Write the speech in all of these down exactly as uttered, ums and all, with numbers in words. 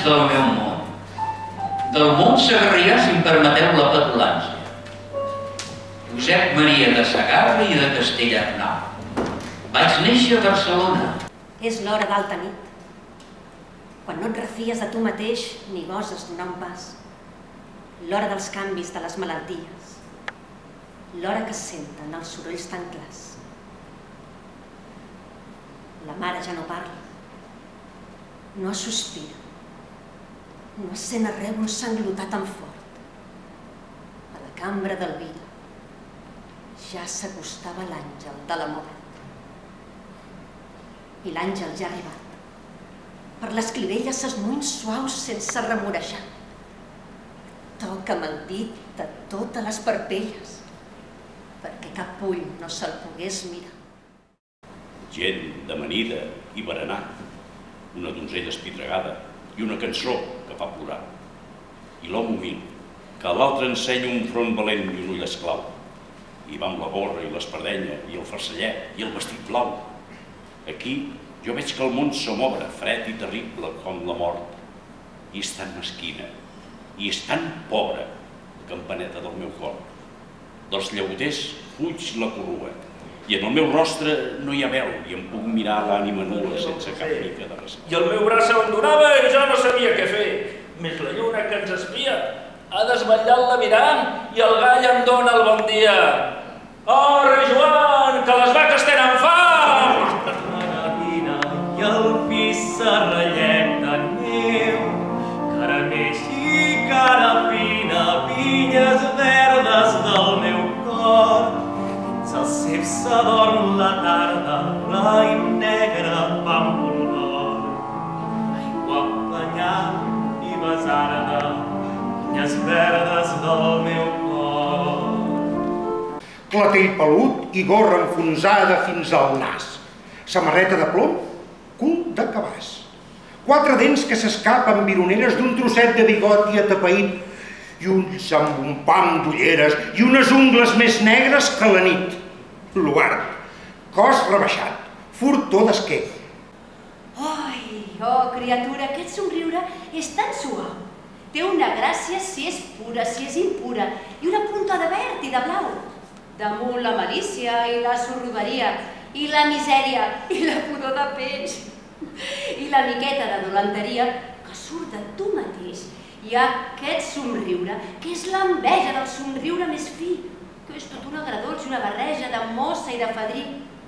del meu món. Del món segarrià, si em permeteu la petulància. Josep Maria de Segarra i de Castellarnau. Vaig néixer a Barcelona. És l'hora d'alta nit, quan no et refies de tu mateix ni goses donar un pas. L'hora dels canvis de les malalties. L'hora que es senten els sorolls tan clars. La mare ja no parla, no es sospira, no es sent arreu un sanglotar tan fort. A la cambra d'Elvira ja s'acostava l'àngel de la mort. I l'àngel ja ha arribat. Per les clivelles s'esmuïn suaus sense remorejar. Toca'm el dit de totes les parpelles, perquè cap ull no se'l pogués mirar. Gent d'amanida i berenar, una donzella espidregada i una cançó que fa plorar. I l'home humil, que a l'altre ensenya un front valent i un ull esclau. I va amb la gorra i l'espardenya i el farcellet i el vestit blau. Aquí jo veig que el món se m'obre, fred i terrible com la mort. I és tan mesquina, i és tan pobra, la campaneta del meu cor. Dels llauters fuig la corrua, i en el meu rostre no hi ha veu, i em puc mirar l'ànima nua sense cap mica de res. I el meu braç abandonava i jo no sabia què fer. Més la lluna que ens espia ha desvetllat la mirant i el gall em dóna el bon dia. Oh, rei Joan, que les vaques tenen fam! I el pissarrellet de neu, cara neix i cara fina, vinyes verdes del meu cor. Dins el cep s'adorm la tarda, bla i negre pàmpol d'or. Aigua planyant i besarda, vinyes verdes del meu cor. Clatell pelut i gorra enfonsada fins al nas. Samarreta de plom, cul de cabàs. Quatre dents que s'escapen vironeres d'un trosset de bigoti atapeït i ulls amb un pam d'ulleres i unes ungles més negres que la nit. Luart, cos rebaixat, furtó d'esquer. Ai, oh, criatura, aquest somriure és tan suau. Té una gràcia si és pura, si és impura, i una punta de verd i de blau. Damunt la malícia i la sorroderia, i la misèria, i la pudor de peix, i la miqueta de dolenteria que surt de tu mateix. Hi ha aquest somriure, que és l'enveja del somriure més fi, que és tot un agradolç i una barreja de mossa i de fadrí.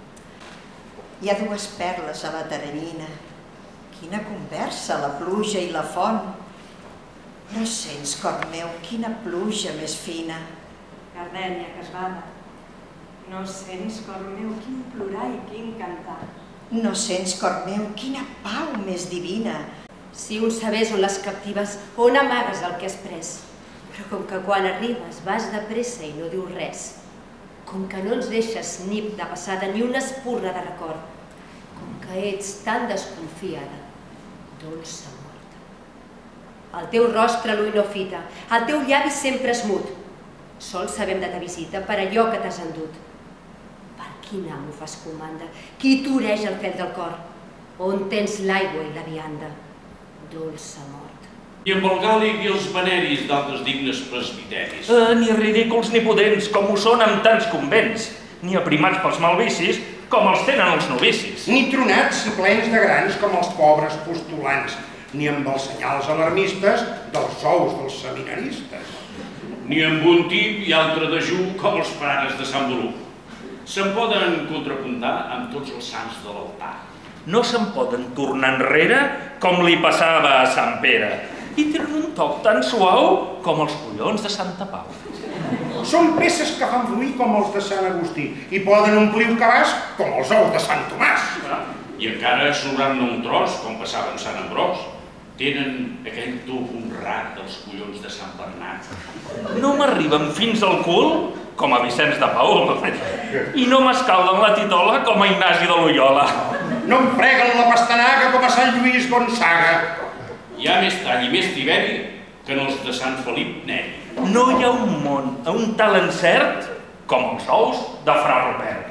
Hi ha dues perles a la teranyina. Quina conversa, la pluja i la font. No sents, cor meu, quina pluja més fina. Gardènia que es bada. No sents, cor meu, quin plorar i quin cantar. No sents, cor meu, quina pau més divina. Si un sabés on les captives, on amagues el que has pres. Però com que quan arribes vas de pressa i no dius res, com que no ens deixes nip de passada ni una espurra de record, com que ets tan desconfiada, dolça morta. El teu rostre l'ull no fita, el teu llavi sempre és mut. Sols sabem de ta visita per allò que t'has endut. Per quin amo fas comanda? Qui t'oreix el fel del cor? On tens l'aigua i la vianda? Dolça mort. I amb el gàl·lic i els veneris d'altres dignes presbiteris. Ni ridículs ni pudents, com ho són amb tants convents, ni aprimats pels malvicis, com els tenen els novicis. Ni tronats i plens de grans com els pobres postulants, ni amb els senyals alarmistes dels ous dels seminaristes. Ni amb un tip i altre dejú com els frares de Sant Bru. Se'n poden contrapuntar amb tots els sants de l'altar. No se'n poden tornar enrere com li passava a Sant Pere, i tenen un toc tan suau com els collons de Santa Pau. Són peces que fan fluir com els de Sant Agustí i poden omplir un cabàs com els ous de Sant Tomàs. I encara sobrant-ne un tros, com passava amb Sant Ambròs. Tenen aquell tub honrat dels collons de Sant Bernat. No m'arriben fins al cul com a Vicenç de Paül i no m'escalden la titola com a Ignasi de Loyola. No em freguen la pastanaga com a Sant Lluís Gonçaga. Hi ha més tall i més tiberi que en els de Sant Felip Neri. No hi ha un món, un tal encert com els ous de Fra Rupert.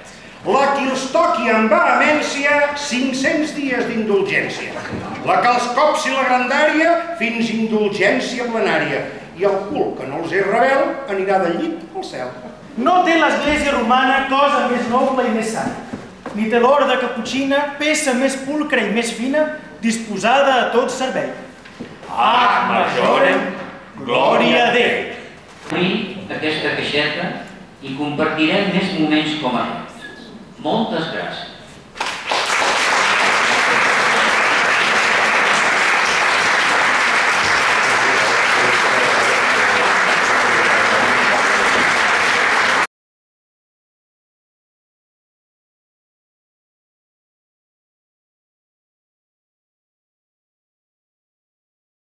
La qui els toqui amb vehemència, cinc-cents dies d'indulgència. La que els copsi la grandària, fins indulgència plenària. I el cul que no els és rebel, anirà del llit al cel. No té l'església romana cosa més noble i més sana, ni té l'orde caputxina peça més pulcra i més fina, disposada a tot servei. Ad majorem, glòria a Déu. Avui, aquesta caixeta, hi compartirem més moments com aquests. Moltes gràcies.